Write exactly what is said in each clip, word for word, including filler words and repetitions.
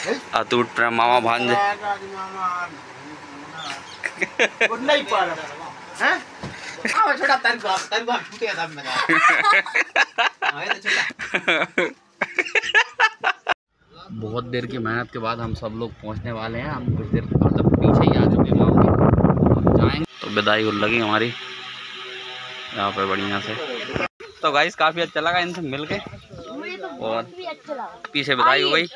अतूट प्रेम मामा भांजे नहीं पारा हैं आओ छोटा तारी बाप तारी बाप छूटे था मेरा आए तो छोटा। बहुत देर की मेहनत के बाद हम सब लोग पहुंचने वाले हैं। हम कुछ देर मतलब पीछे ही आ चुके हैं मामा के, जाएंगे तो विदाई हो लगी हमारी यहाँ पे बढ़िया से। तो गाइस काफी अच्छा लगा इनसे मिलके और पीछे विदाई हो गई।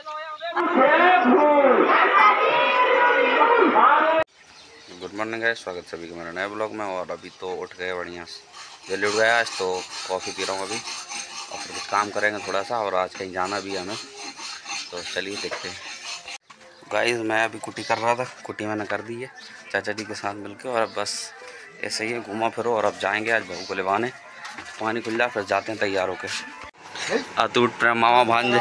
गुड मॉर्निंग गाइस, स्वागत सभी का मेरे नए ब्लॉग में। और अभी तो उठ गए बढ़िया से, जल्दी उठ गया आज तो कॉफ़ी पी रहा हूँ अभी और फिर कुछ काम करेंगे थोड़ा सा, और आज कहीं जाना भी है हमें, तो चलिए देखते हैं। गाइस मैं अभी कुटी कर रहा था, कुटी मैंने कर दी है चाचा जी के साथ मिलके, और अब बस ऐसे ही घूमा फिरो और अब जाएंगे आज बहू को लेवाने। पानी खुल जाए फिर जाते हैं तैयार होके। अतूट प्रेम मामा भांजे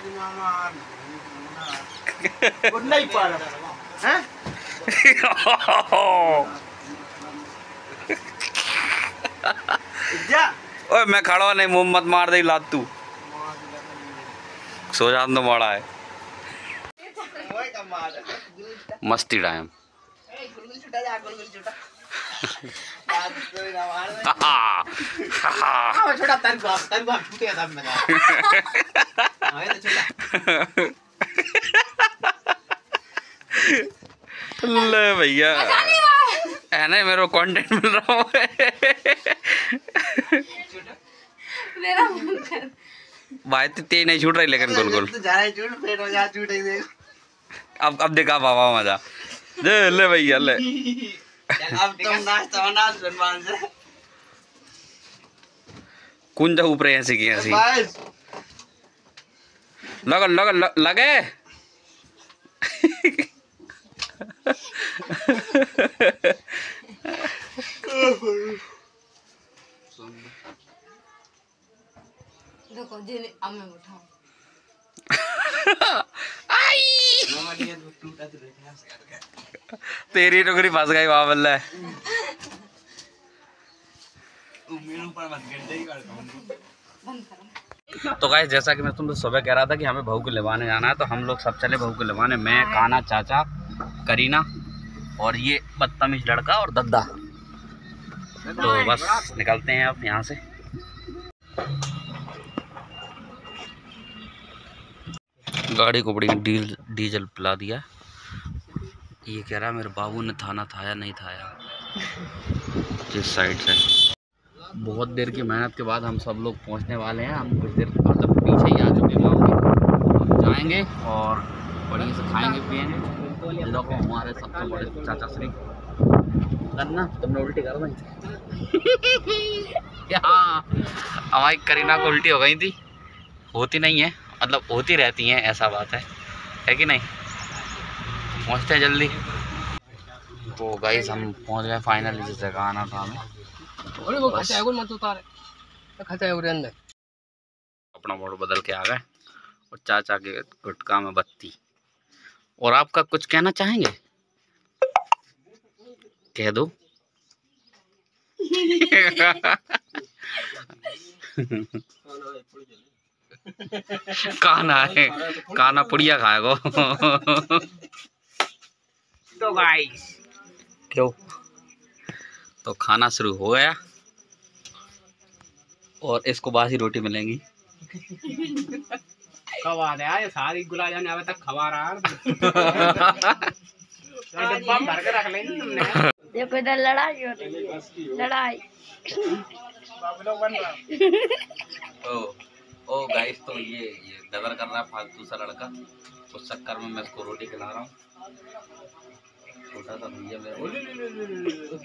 नहीं पारा हैं ओए मैं खड़ा नहीं, मुंह मत मार दे लात तू, सो जान तो माड़ा है। मस्ती टाइम छोटा तारी बाप तारी बाप छूटे था मेरा आए तो छोटा। ले भैया है ना, मेरे को कंटेंट मिल रहा हूँ। भाई तो तेज नहीं छूट रही लेकिन गोल गोल अब अब दिखा बाबा मजा दे। ले भैया ले अब तुम नाचता नाच बनवान से कुंजा ऊपर ऐसे की ऐसी लगा लगा लगे। देखो जी अब मैं उठाऊं तेरी टोकरी फंस गई वहां बल्ले। तो गाइस जैसा कि मैं तुमसे सुबह कह रहा था कि हमें बहू को लेवाने जाना है, तो हम लोग सब चले बहू को लेवाने। मैं, काना, चाचा, करीना और ये बदतमीज लड़का और दद्दा। तो बस निकलते हैं अब यहाँ से। गाड़ी को बड़ी डील डीजल पिला दिया। ये कह रहा मेरे बाबू ने थाना थाया नहीं थाया जिस साइड से। बहुत देर की मेहनत के बाद हम सब लोग पहुंचने वाले हैं। हम कुछ देर मतलब पीछे ही आ चुके हैं मामा के, अब जाएंगे और बढ़िया से खाएंगे पिएंगे। ये लोग हमारे सबसे बड़े चाचा श्री करना तुमने उल्टी कर दी। हाँ हमारी करीना को उल्टी हो गई थी, होती नहीं है मतलब होती रहती हैं, ऐसा बात है है कि नहीं। पहुँचते हैं जल्दी। तो गाइस हम पहुँच गए फाइनली जिस जगह आना था हमें। अपना मोड़ बदल के आ गए और चाचा के गुटका में बत्ती। और आपका कुछ कहना चाहेंगे? कह दो। काना है, काना पुड़िया खाएगो। तो गाइस क्यों तो खाना शुरू हो गया और इसको बासी रोटी मिलेंगी। खवा रहा है सारी गुला जाने आवे तक खवा रहा है। डब्बा भर के रख लेंगे तुमने। देखो इधर लड़ाई हो रही है, लड़ाई। ओ ओ गाइस तो ये ये दबर कर रहा है फालतू सा लड़का, उस चक्कर में मैं इसको रोटी खिला रहा हूँ। छोटा सा भैया मेरा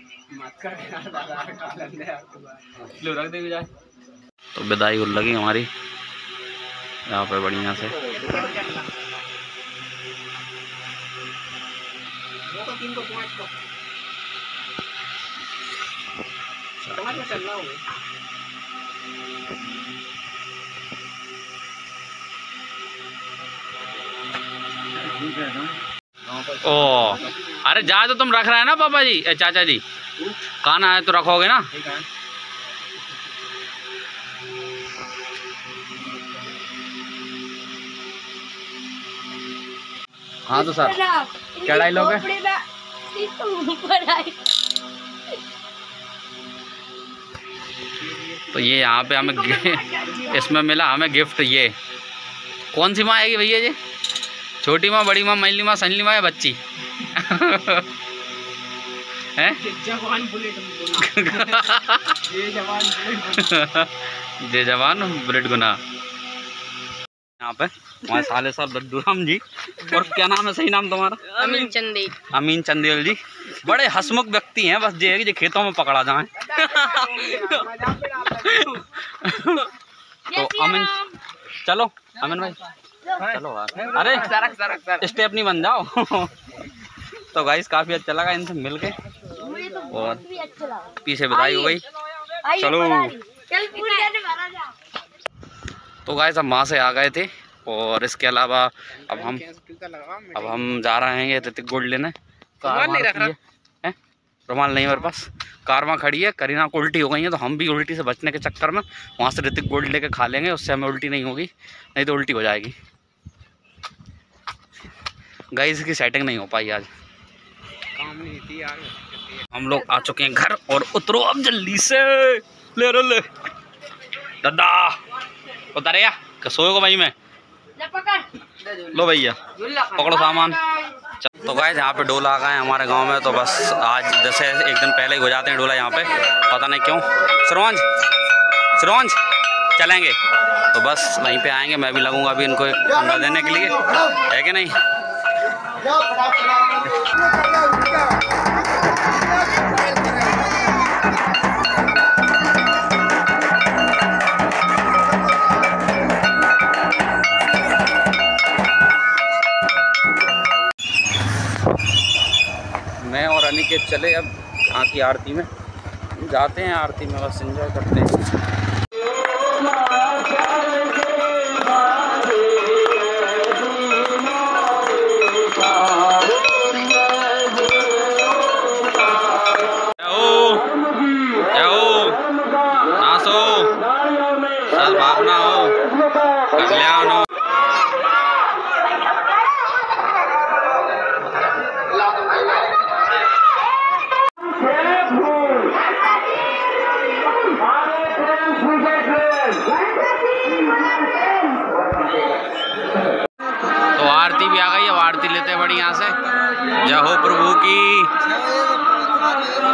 लो रख दे जाए। तो विदाई हो लगी हमारी यहाँ पे बढ़िया से। ओ अरे जा तो तुम रख रहे हैं ना पापा जी, ए, चाचा जी खाना है तो रखोगे ना। हाँ तो सर क्या डायलॉग है? तो ये यहाँ पे हमें इसमें मिला हमें गिफ्ट। ये कौन सी माँ आएगी भैया जी? छोटी माँ, बड़ी माँ, मैली माँ, संजली माँ या बच्ची? हैं? जवान बुलेट जय जवान बुलेट गुना। यहाँ पे हमारे साले साहब लड्डू राम जी, और क्या नाम है सही नाम तुम्हारा? अमीन चंदेल। अमीन चंदेल जी बड़े हसमुख व्यक्ति हैं, बस ये है कि जो खेतों में पकड़ा जाए। तो अमीन चलो, अमीन भाई चलो यार, अरे स्टेप नहीं बन जाओ। तो गाइस काफी अच्छा लगा इनसे मिलके, और पीछे बधाई हो गई। चलो तो गाइस हम वहाँ से आ गए थे, और इसके अलावा अब हम अब हम जा रहे हैं ऋतिक गोल्ड लेने। रुमाल नहीं मेरे पास, कार वहाँ खड़ी है। करीना को उल्टी हो गई है, तो हम भी उल्टी से बचने के चक्कर में वहाँ से ऋतिक गोल्ड लेके खा लेंगे, उससे हमें उल्टी नहीं होगी, नहीं तो उल्टी हो जाएगी। गाइस की सेटिंग नहीं हो पाई आज, काम नहीं थी यार। हम लोग आ चुके हैं घर, और उतरो अब जल्दी से। ले रो ले दादा उतरे या सोएगा भाई मैं। लो भैया पकड़ो सामान। तो गाइस यहाँ पे डोला आ गए हमारे गांव में, तो बस आज जैसे एक दिन पहले ही हो जाते हैं डोला यहाँ पे, पता नहीं क्यों। सरवंज सरवंज चलेंगे, तो बस वहीं पे आएंगे। मैं भी लगूंगा अभी इनको एक अंडा देने के लिए, है कि नहीं? मैं और अनिकेत चले अब यहाँ की आरती में, जाते हैं आरती में, बस एंजॉय करते हैं। नासो सद भावना हो, कल्याण हो।